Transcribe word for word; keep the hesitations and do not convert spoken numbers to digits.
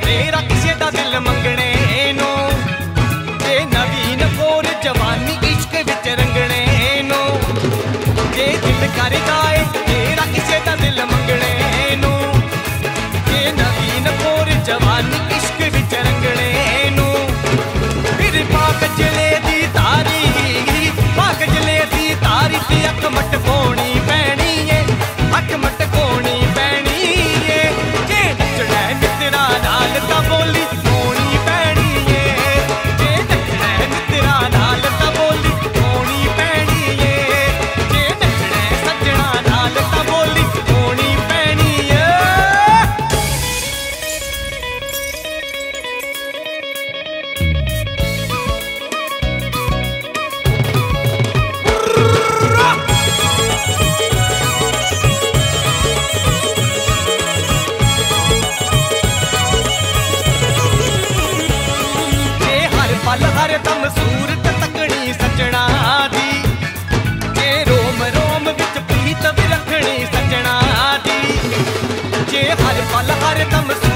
तेरा किसे दा दिल मंगने नो, जे नवीन कोर जवानी इश्क विच रंगने नो, जे दिल करदा है तेरा किसे दा दिल मंगने नो, जे नवीन कोर जवानी इश्क विच रंगने नो, फिर पाक जले दी तारी पाक जले दी तारी ते अख मटकोनी पैनी है, अख मटकोनी पैनी है, जे नचना मित्रा नाल तां बोली होनी पैनी है, जे नचना मित्रा नाल तां बोली होनी पैनी है, जे नचना सजना नाल तां बोली होनी पैनी है। पल हर दम सूरत तकनी सजना दी, जे रोम रोम विच प्रीत भी रखनी सजना दी, जे हर पल हर दम